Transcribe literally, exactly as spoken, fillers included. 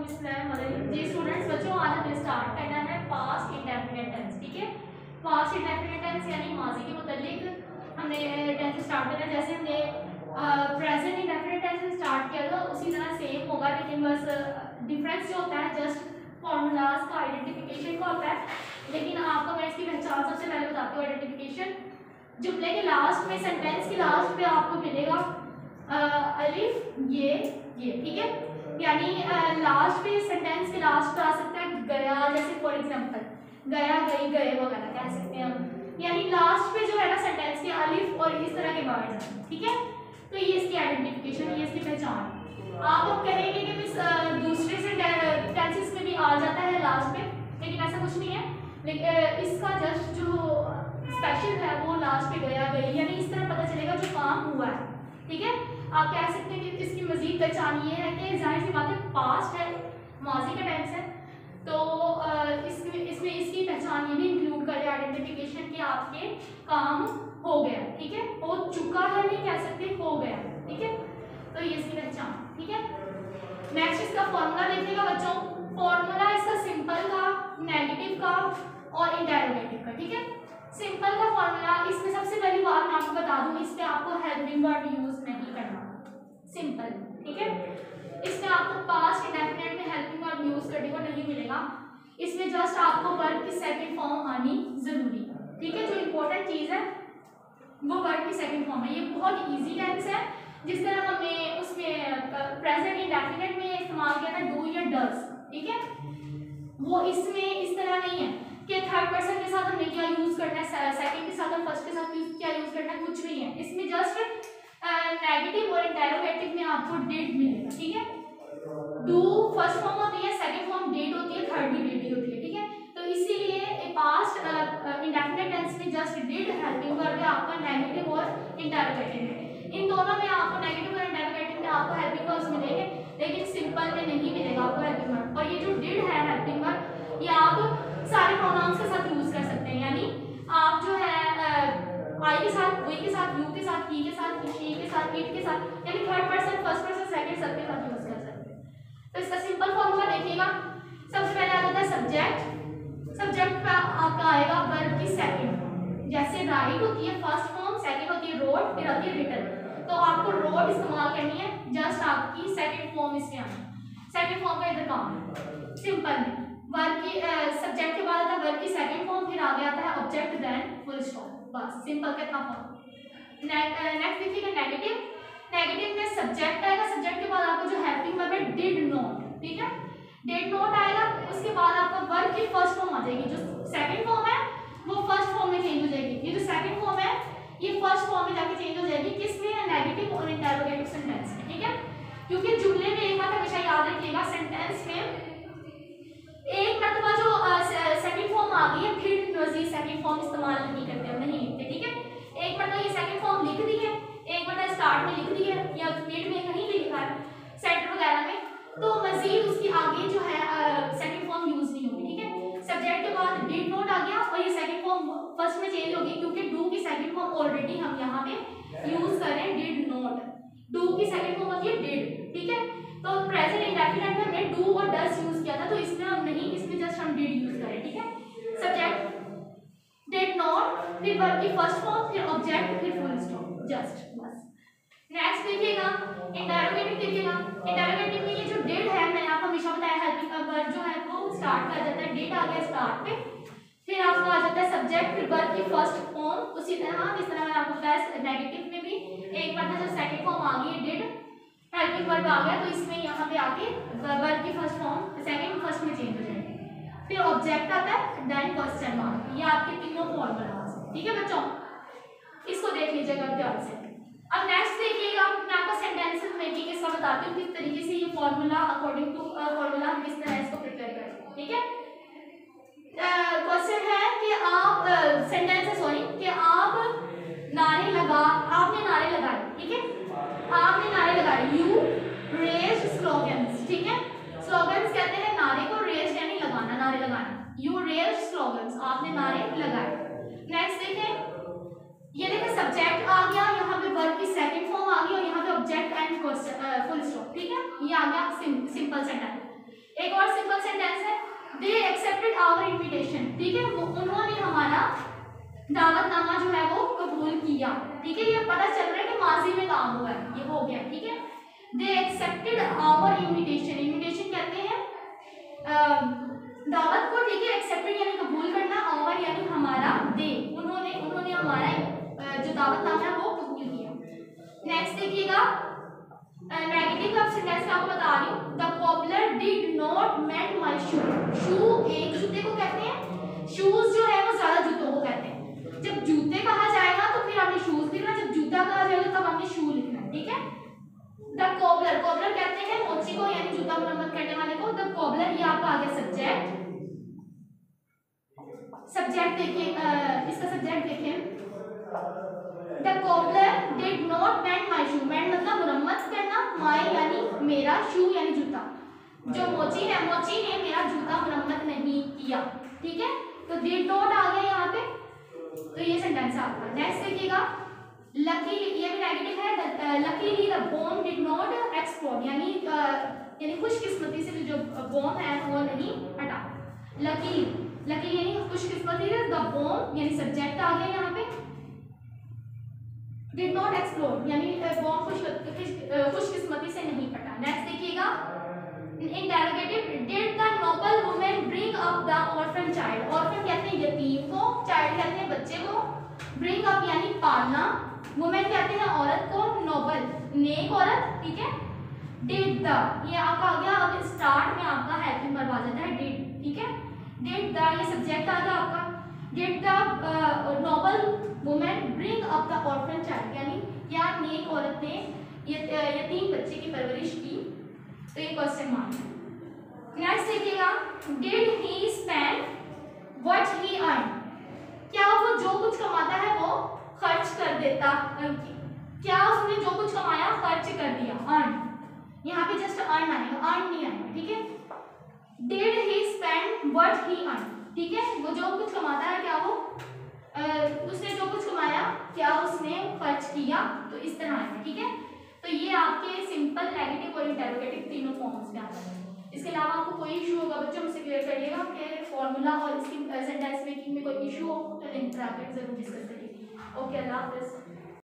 जी students, बच्चों आज हमें स्टार्ट करना है पास्ट इंडेफिनिट टेंस। ठीक है, पास्ट इंडेफिनिट टेंस यानी माजी के मुतालिक हमने टेंस स्टार्ट करना है। जैसे हमने प्रेजेंट इंडेफिनिट टेंस स्टार्ट किया था उसी तरह सेम होगा, लेकिन बस डिफरेंस जो होता है जस्ट फॉर्मूलाज का आइडेंटिफिकेशन का होता है। लेकिन आपको मैं इसकी पहचान सबसे पहले बताती हूँ। आइडेंटिफिकेशन, जुमले के लास्ट में, सेंटेंस के लास्ट पे आपको मिलेगा अलिफ ये ये ठीक है, यानी लास्ट पे सेंटेंस के लास्ट पे आ सकता है गया, जैसे फॉर एग्जांपल गया गई गए वगैरह कह सकते हैं हम। यानी लास्ट पे जो है ना सेंटेंस के अलिफ और इस तरह के वर्ड्स हैं। ठीक है, तो ये इसकी आइडेंटिफिकेशन, ये इसकी पहचान। आप अब कहेंगे कि मिस दूसरे से टेंसेस में भी आ जाता है लास्ट पे, लेकिन ऐसा कुछ नहीं है। लेकिन इसका जस्ट जो स्पेशल है वो लास्ट पे गया गई, यानी इस तरह पता चलेगा जो काम हुआ है। ठीक है, आप कह सकते हैं कि इसकी मजीद पहचान ये है कि जाहिर सी बात है पास्ट है, माजी का टेंस है, तो इसमें इसमें इसकी पहचान ये भी इंक्लूड करे आइडेंटिफिकेशन कि आपके काम हो गया। ठीक है, हो चुका है नहीं कह सकते, हो गया। ठीक है, तो ये इसकी पहचान। ठीक है, नेक्स्ट इसका फॉर्मूला देखिएगा बच्चों। फॉर्मूला इसका सिंपल का, नेगेटिव का और इंटेरोगेटिव का। ठीक है, सिंपल का फॉर्मूला, इसमें सबसे पहली बात मैं आपको बता दूं, इसमें आपको हेल्पिंग वर्ब यूज नहीं करना, सिंपल। ठीक है, इसमें आपको पास्ट इंडेफिनिट में हेल्पिंग वर्ब यूज करने को नहीं मिलेगा। इसमें जस्ट आपको वर्ब की सेकंड फॉर्म आनी जरूरी है। ठीक है, जो इंपॉर्टेंट चीज है वो वर्ब की सेकंड फॉर्म है। ये बहुत इजी टेंस है, जिस तरह हमने उसमें प्रेजेंट इंडेफिनिट में इस्तेमाल किया था डू या डज। ठीक है, वो इसमें इस तरह नहीं है कि थर्ड पर्सन के साथ हमने क्या यूज करना है, सेकंड के साथ और फर्स्ट के साथ क्या यूज करना है, कुछ नहीं है। इसमें जस्ट नेगेटिव और इंटेरोगेटिव में आपको डिड मिलेगा। ठीक है, डू फर्स्ट फॉर्म होती है, सेकंड फॉर्म डिड होती है, थर्ड भी डिड होती है। ठीक है, तो इसीलिए पास्ट इंडेफिनिट टेंस में जस्ट डिड हेल्पिंग वर्ब है आपका, नेगेटिव और इंटेरोगेटिव में। इन दोनों में आपको नेगेटिव और इंटेरोगेटिव में आपको हेल्पिंग वर्ब्स मिलेंगे, लेकिन सिंपल में नहीं मिलेगा आपको हेल्पिंग वर्ब। और ये जो डिड है हेल्पिंग वर्ब, ये आप सारे प्रोनाउंस के साथ यूज कर सकते हैं। यानी आप जो है आई के साथ, वी के साथ, यू के साथ, ही के साथ, शी के साथ, इट के साथ, यानी third person, first person, second, सबके साथ यूज कर सकते हैं। तो इसका सिंपल फॉर्मूला देखिएगा। सबसे पहले आ जाता है सब्जेक्ट। सब्जेक्ट का आपका आएगा वर्ब की सेकंड फॉर्म, जैसे राइट होती है फर्स्ट फॉर्म, सेकंड होती है रोड, फिर आती है रिटन। तो आपको रोड इस्तेमाल करनी है, जस्ट आपकी सेकंड फॉर्म इसमें आनी है। सेकंड फॉर्म का इधर काम है सिंपल में। वर्ब की सब्जेक्ट के बाद आता है वर्ब की सेकंड फॉर्म, फिर आगे आता है ऑब्जेक्ट, देन फुल स्टॉप, बस सिंपल कितना फॉर्म। नेक्स्ट देखिएगा नेगेटिव। नेगेटिव में सब्जेक्ट आएगा, सब्जेक्ट के बाद आपको जो हेल्पिंग वर्ब है डिड नॉट। ठीक है, डिड नॉट आएगा, उसके बाद आपका वर्ब की फर्स्ट फॉर्म आ जाएगी। जो सेकंड फॉर्म है वो फर्स्ट फॉर्म में चेंज हो जाएगी। ये जो सेकंड फॉर्म है ये फर्स्ट फॉर्म में जाके चेंज हो जाएगी, किसमें, नेगेटिव और इंटेरोगेटिव सेंटेंस में। ठीक है, क्योंकि जुमले में एक बात हमेशा याद रखिएगा, सेंटेंस में एक मरतबा जो सेकंड फॉर्म आ गई है फिर मजीद सेकंड फॉर्म इस्तेमाल नहीं करते, हम नहीं लिखते। ठीक है, एक मरतबा ये सेकंड फॉर्म लिख दी है, एक मरतबा स्टार्ट में लिख दी है या मिड में कहीं भी लिखा है, सेंटर वगैरह में, तो मजीद उसकी आगे जो है सेकंड फॉर्म यूज नहीं होगी। ठीक है, सब्जेक्ट के बाद डिड नॉट आ गया और ये सेकंड फॉर्म फर्स्ट में चेंज होगी, क्योंकि डू की सेकंड फॉर्म ऑलरेडी हम यहाँ पे यूज कर रहे हैं डिड नॉट। डू की सेकंड फॉर्म होती है डिड। ठीक है, तो प्रेजेंट इंडेफिनिट में हमने डू और डज यूज किया था, तो इसमें हम नहीं, इसमें जस्ट हम डिड यूज करें। ठीक है, सब्जेक्ट डिड नॉट, फिर वर्ब की फर्स्ट फॉर्म, फिर ऑब्जेक्ट, फिर फुल स्टॉप, जस्ट बस। नेक्स्ट देखिएगा इंटेरोगेटिव। देखिएगा इंटेरोगेटिव में ये जो डिड है, मैंने आपको हमेशा बताया हेल्पिंग वर्ब जो है वो स्टार्ट कर जाता है, डिड आ गया स्टार्ट पे, फिर आपका आ जाता है सब्जेक्ट, फिर वर्ब की फर्स्ट फॉर्म। उसी तरह जिस तरह मैंने आपको बताया नेगेटिव में भी एक बार जब सेकंड फॉर्म आ गई डिड, हेल्पिंग वर्ब आ गया, तो इसमें यहाँ पे आके वर्ब की फर्स्ट फॉर्म सेकंड फर्स्ट में चेंज हो जाएगी, फिर ऑब्जेक्ट आता है, देन क्वेश्चन मार्क। ये आपके तीनों फॉर्मूलाज हैं। ठीक है बच्चों, इसको देख लीजिएगा ध्यान से। अब नेक्स्ट देखिएगा, मैं आपको सेंटेंसेस मेकिंग इसका बताती हूँ किस तरीके से ये फॉर्मूला अकॉर्डिंग टू फॉर्मूला हम किस तरह इसको प्रिपेयर करें। ठीक है, क्वेश्चन है कि आप सेंटेंस है सॉरी कि आप नारे लगा, आपने नारे लगाए। ठीक है, आपने नारे लगाए, यू रेज स्लोगन्स। ठीक है, स्लोगन्स कहते हैं नारे को, रेज यानी लगाना, नारे लगाना, यू रेज स्लोगन्स, आपने नारे लगाए। नेक्स्ट देखें, ये देखें सब्जेक्ट आ गया, यहाँ पे वर्ब की सेकंड फॉर्म आ गई और यहाँ पे object and question full stop. ठीक है, ये आ गया सिंपल सेंटेंस। एक और सिंपल सेंटेंस है, दे एक्सेप्टेड आवर इनविटेशन, ठीक है, वो उन्होंने हमारा दावतनामा जो है वो कबूल किया, ठीक है। ये पता चल रहा है कि माजी में काम हुआ है, ये हो गया, ठीक है। They accepted our invitation, invitation कहते हैं दावत को, ठीक है। एक्सेप्टेड यानी कबूल करना, आवर यानी हमारा, दे उन्होंने उन्होंने हमारा जो दावतनामा है वो कबूल किया। नेक्स्ट देखिएगा, नेगेटिव का सेंटेंस मैं आपको बता रही हूँ, the cobbler did not mend my shoe, shoe एक जूते को कहते हैं, शूज जो है वो ज्यादा जूतों को कहते हैं। जब जूते कहा जाएगा तो फिर आपने शूज लिखना, जब जूता कहा जाएगा तब आपने शू लिखना, ठीक है। द कॉबलर, कॉबलर कहते हैं मोची को यानी जूता मरम्मत करने वाले को। द कॉबलर ये आपका आ गया सब्जेक्ट, सब्जेक्ट देखिए, इसका सब्जेक्ट देखिए, the cobbler did not mend my shoe, mend मतलब मरम्मत करना, माय यानी मेरा, शू यानी जूता। जो मोची है, मोची ने मेरा जूता मरम्मत नहीं किया, ठीक है। तो डिड नॉट आ गया यहाँ पे, तो ये सेंटेंस है आपका। नेक्स्ट देखिएगा, लकीली, ये भी नेगेटिव है, luckily the bomb did not explode, यानी यानी खुशकिस्मती से जो बॉम्ब है वो नहीं हटा। लकीली, लकीली यानी खुशकिस्मती से, द बॉम्ब यानी सब्जेक्ट आ गया यहाँ पे, डिड नॉट एक्सप्लोड यानी बॉम्ब खुश खुशकिस्मती से नहीं फटा। नेक्स्ट देखिएगा, interrogative, did the noble women bring up the orphan child, orphan कहते हैं यतीम को, चाइल्ड कहते हैं बच्चे को, ब्रिंग अप यानी पालना, वुमेन कहते हैं औरत को, नोबल नेक औरत, ठीक है। डिड द ये आपका आ गया, अब स्टार्ट में आपका हेल्पिंग वर्ब आ जाता है डिड, ठीक है। डिड द ये सब्जेक्ट आ गया आपका, did the noble women bring up the orphan child, यानी क्या नेक औरत ने यतीम बच्चे की परवरिश की, तो ये क्वेश्चन मार्क है। नेक्स्ट देखिएगा, did he spend what he earn, क्या वो जो कुछ कमाता है वो खर्च कर देता, क्या उसने जो कुछ कमाया खर्च कर दिया, अर्न, यहाँ पे जस्ट अर्न आएगा, अर्न नहीं आएगा, ठीक है। Did he spend what he earn, ठीक है, वो जो कुछ कमाता है क्या वो आ, उसने जो कुछ कमाया क्या उसने खर्च किया, तो इस तरह आएगा, ठीक है। तो ये आपके सिंपल, नेगेटिव और इंटरोगेटिव तीनों फॉर्म्स में आता है। इसके अलावा आपको कोई इशू होगा बच्चों, मुझसे क्लियर करिएगा कि फॉर्मूला और इसकी सेंटेंस मेकिंग में कोई इशू हो तो लिंक पर आकर जरूर डिस्कस करिए। ओके, अल्लाह हाफिज़।